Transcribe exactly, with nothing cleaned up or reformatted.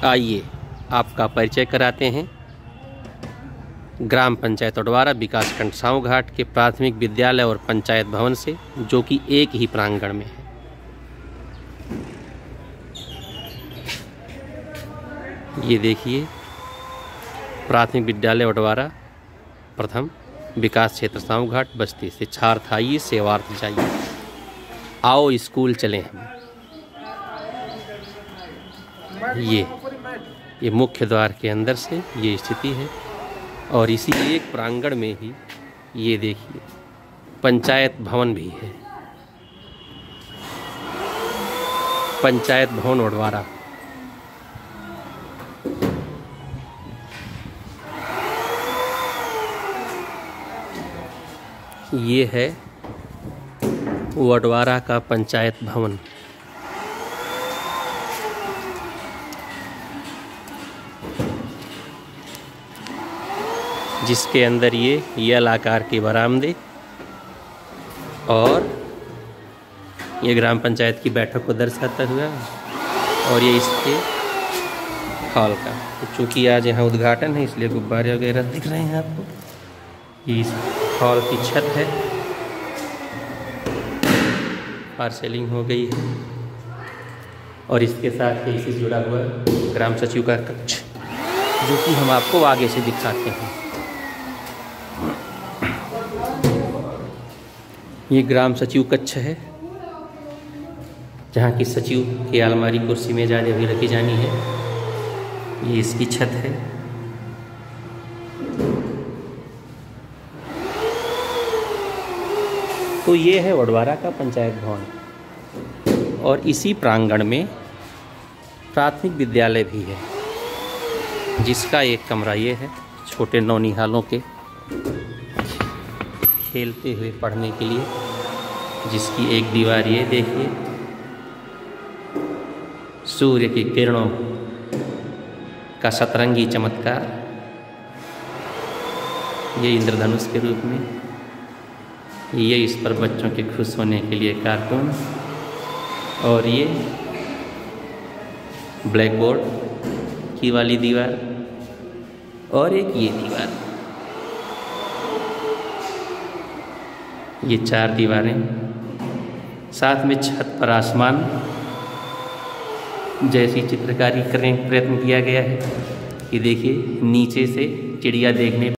आइए आपका परिचय कराते हैं ग्राम पंचायत उडवारा विकासखंड साहू घाट के प्राथमिक विद्यालय और पंचायत भवन से, जो कि एक ही प्रांगण में है। ये देखिए, प्राथमिक विद्यालय उडवारा प्रथम विकास क्षेत्र साहू घाट बस्ती से छात्र आइए सेवार्थ जाइए। आओ स्कूल चलें हम। ये ये मुख्य द्वार के अंदर से ये स्थिति है और इसी एक प्रांगण में ही ये देखिए पंचायत भवन भी है। पंचायत भवन उडवारा। ये है उडवारा का पंचायत भवन। जिसके अंदर ये यल आकार के बरामदे और ये ग्राम पंचायत की बैठक को दर्शाता हुआ और ये इसके हॉल का, चूँकि आज यहाँ उद्घाटन है इसलिए गुब्बारे वगैरह दिख रहे हैं आपको। ये इस हॉल की छत है, पार्सेलिंग हो गई है और इसके साथ ही इससे जुड़ा हुआ ग्राम सचिव का कक्ष, जो कि हम आपको आगे से दिखाते हैं। ये ग्राम सचिव कक्ष है, जहाँ की सचिव की अलमारी कुर्सी में ज़्यादा भी रखी जानी है। ये इसकी छत है। तो ये है उडवारा का पंचायत भवन और इसी प्रांगण में प्राथमिक विद्यालय भी है, जिसका एक कमरा ये है छोटे नौनिहालों के खेलते हुए पढ़ने के लिए, जिसकी एक दीवार ये देखिए सूर्य की किरणों का सतरंगी चमत्कार, ये इंद्रधनुष के रूप में, ये इस पर बच्चों के खुश होने के लिए कार्टून, और ये ब्लैक बोर्ड की वाली दीवार और एक ये दीवार। ये चार दीवारें, साथ में छत पर आसमान जैसी चित्रकारी करने का प्रयत्न किया गया है। ये देखिए नीचे से चिड़िया देखने